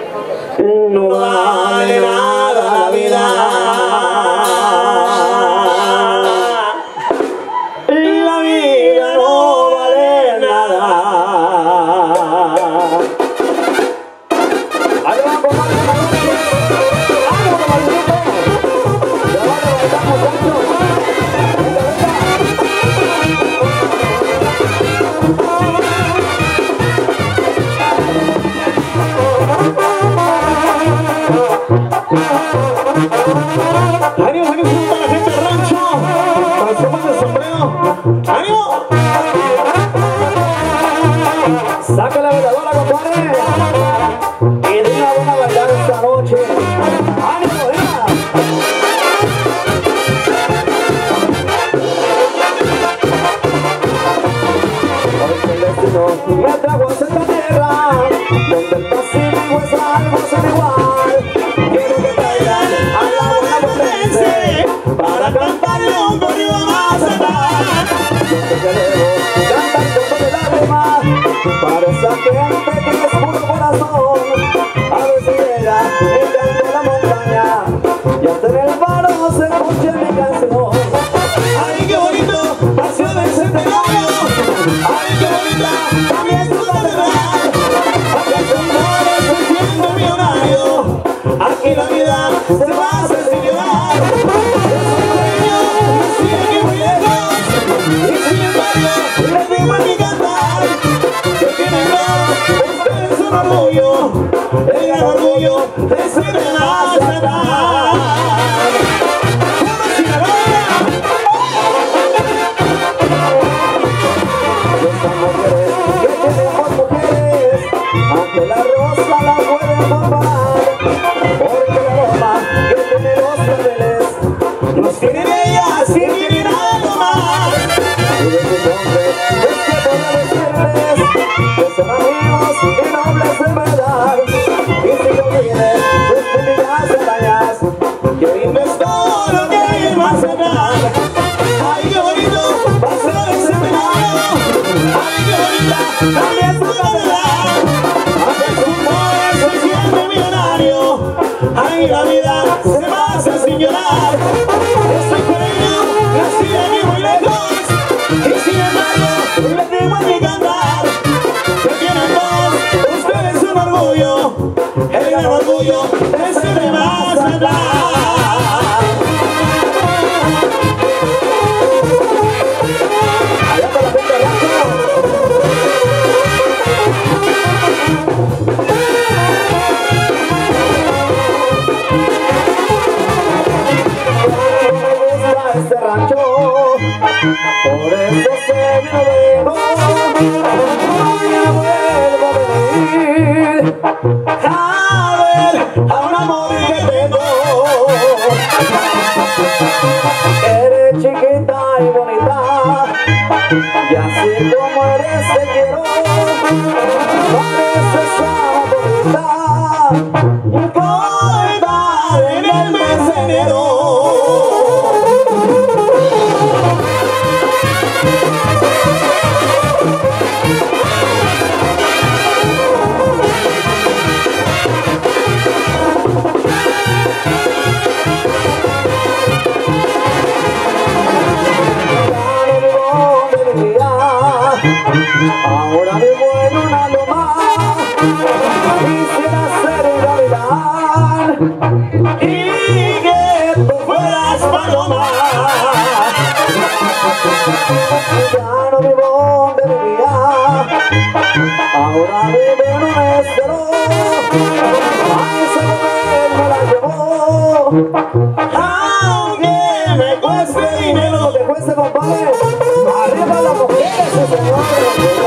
no vale nada la vida. La vida no vale nada. Ahí va, compadre, ¡ánimo, compadrito! ¡Ya va a levantar, muchachos! ¡Venga, ¡ánimo, ánimo para la gente del rancho! ¡Para los copas del sombrero! ¡Ánimo! ¡Saca la veladora, compadre! Y venga, vamos a bailar esta noche. ¡Ánimo, venga! Hoy el destino me trajo a esta tierra, donde el Pacífico es algo sin igual. Quiero que traigan a la buena potencia para cantarle un corrido más atrás. Yo te quiero cantar con todo el alma para esa gente que es puro corazón. A ver si llega el canto de la montaña y hasta en el paro se escuche mi canción. ¡Ay, qué bonito! ¡Pasión del centenario! ¡Ay, qué bonita! ¡También tu catedral! ¡Aquí el amor se siente millonario! ¡Aquí la vida se pasa sin llorar! Yo soy dueño, sigue aquí muy lejos, y sin embargo les digo en mi cantar que tienen gloria, ustedes son orgullo, el gran orgullo de ser de Mazatlán. ¡Vamos, Sinaloa! Estas mujeres que tenemos mujeres, aunque la rosa la pueden formar, porque la ropa que tiene los claveles los tienen ellas y tienen algo más. Y de sus hombres es que voy a decirles que son amigos y nobles de verdad. Y si no vienen sus típicas hazañas, que brindes todo lo que hay en Mazatlán. ¡Ay, qué bonito! ¡Va a ser el seminario! ¡Ay, qué bonita! ¡También tu catedral! ¡Aunque su poder se siente millonario! ¡Ay, la vida se pasa sin llorar! Estoy pequeño, nací de aquí muy lejos, y sin embargo les digo en mi cantar que tienen voz, ustedes son orgullo, el gran orgullo de ser de Mazatlán. Allá para la gente del rancho. Me gusta este rancho, por eso se me vengo, no me vuelvo a venir a ver a un amor que tengo. Eres chiquita y bonita, y así como eres te quiero. Pareces una bonita, poeta en el mes de enero. Ahora vivo en una loma, quisiera ser un gavilán y que tú fueras paloma. Ya no vivo donde vivía, ahora vivo en un estero. A esa mujer me la llevó, aunque me cueste dinero. Lo que cueste, compadre, arriba las mujeres, señor.